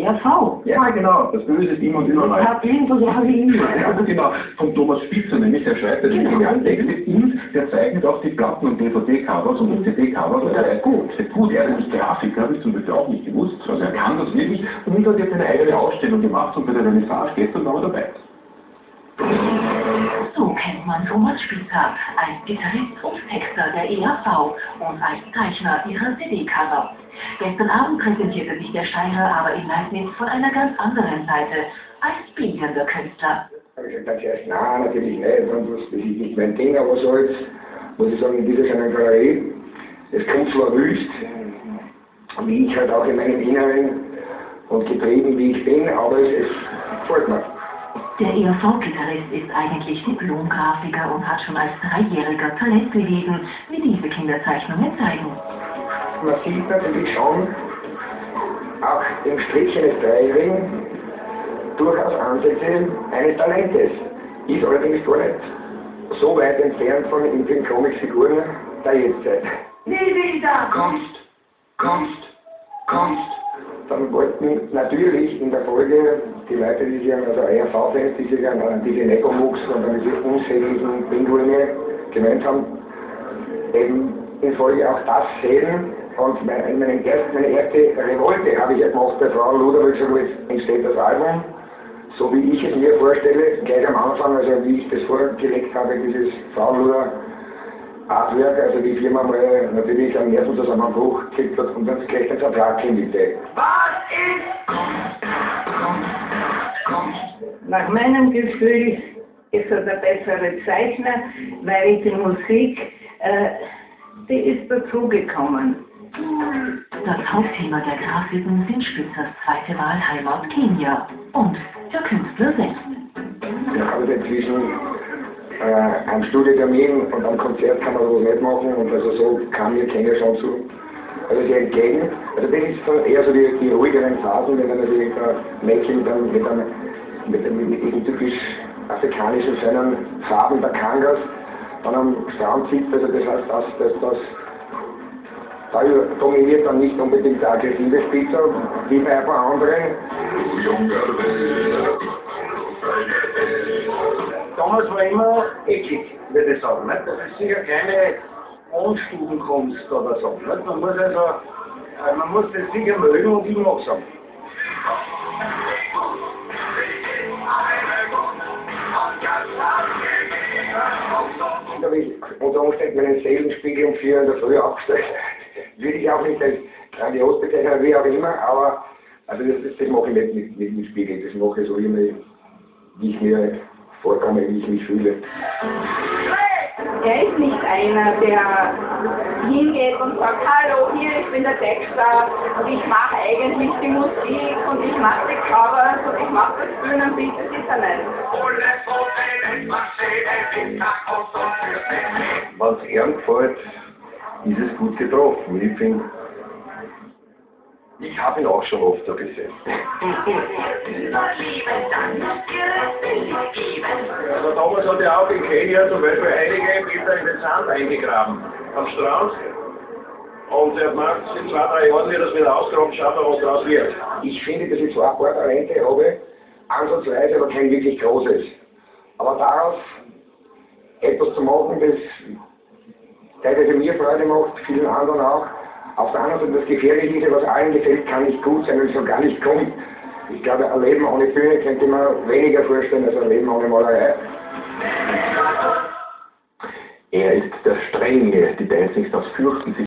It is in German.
ERV. Ja, genau, das Böse ist immer und überall. Ich habe irgendwo so Linie. Ja, genau, von Thomas Spitzer, nämlich der schreibt ja die genialen Texte und der zeichnet auch die Platten- und DVD-Covers und CD-Covers. Also er ist gut, er ist nämlich Grafiker, habe ich zum Beispiel auch nicht gewusst. Also er kann das wirklich und hat jetzt eine eigene Ausstellung gemacht und bei der Renaissance gestern war er dabei. So kennt man Thomas Spitzer als Gitarrist und Texter der ERV und als Zeichner ihrer CD-Cover. Gestern Abend präsentierte sich der Steirer aber in Leibniz von einer ganz anderen Seite, als bildender Künstler. Ich habe gesagt, zuerst, nein, natürlich nicht, das ist nicht mein Ding, aber so jetzt, muss ich sagen, in dieser kleinen Galerie, es kommt zwar wüst, wie ich halt auch in meinem Inneren und getrieben wie ich bin, aber es gefällt mir. Der ERV-Gitarrist ist eigentlich Diplom-Grafiker und hat schon als Dreijähriger Talent bewiesen, wie diese Kinderzeichnungen zeigen. Man sieht natürlich schon, auch im Strich eines Dreijährigen, durchaus Ansätze eines Talentes. Ist allerdings gar nicht so weit entfernt von den Comicfiguren der Jetztzeit. Nie wieder! Kunst! Dann wollten natürlich in der Folge die Leute, die sich an also ERV-Fans, die sich an diese Nepomux und an diese unsäglichen Pinguine gewöhnt haben, eben in Folge auch das sehen. Und meine erste Revolte habe ich ja gemacht bei Frau Luder, weil ich gesagt habe, jetzt entsteht das Album, so wie ich es mir vorstelle, gleich am Anfang, also wie ich das vorgelegt habe, dieses Frau Luder Artwork, also die Firma mal natürlich einen Nervenzusammenbruch gekriegt hat und dann gleich den Vertrag bitte. Was ist Kunst? Nach meinem Gefühl ist er der bessere Zeichner, weil die Musik, die ist dazugekommen. Das Hauptthema der Grafiken sind Spitzers zweite Wahl Heimat Kenia und der Künstler selbst. Ich habe inzwischen am Studiotermin und am Konzert kann man sowas nicht machen und also so kam mir Kenia schon zu. Also sehr entgegen. Also das ist dann eher so die ruhigeren Phasen, wenn dann natürlich ein Mädchen mit diesen typisch afrikanischen schönen Farben der Kangas dann am Strand sitzt, also das heißt, da dominiert dann nicht unbedingt der aggressive Spitzer, wie bei ein paar anderen. Damals war immer eckig, würde ich sagen. Nicht? Das ist sicher keine Anstubenkunst oder so. Nicht? Man muss das sicher mögen und ich mag es. Da habe ich unter Umständen meinen Seelenspiegel um 4 in der Früh aufgestellt. Würde ich auch nicht als grandios bezeichnen, wie auch immer, aber also das mache ich nicht mit dem Spiegel. Das mache ich so immer, wie ich mir vorkomme, wie ich mich fühle. Er ist nicht einer, der hingeht und sagt, hallo, hier, ich bin der Texter und ich mache eigentlich die Musik und ich mache die Covers und ich mache das Bühnenbild, das ist er nicht. Wenn es ihm gefällt, ist es gut getroffen. Ich finde, ich habe ihn auch schon oft so gesehen. Also damals hat er auch in Kenia zum Beispiel einige Bilder in den Sand eingegraben, am Strand. Und er macht in 2-3 Jahren, wie das wieder ausgraben, schaut er, was daraus wird. Ich finde, dass ich zwar ein paar Talente habe, ansatzweise, aber kein wirklich großes. Aber daraus etwas zu machen, das teilweise mir Freude macht, vielen anderen auch. Auf der anderen Seite das Gefährliche ist, was allen gefällt, kann nicht gut sein, wenn es so gar nicht kommt. Ich glaube, ein Leben ohne Bühne könnte man weniger vorstellen als ein Leben ohne Malerei. Er ist der Strenge, die Dancingstars fürchten sich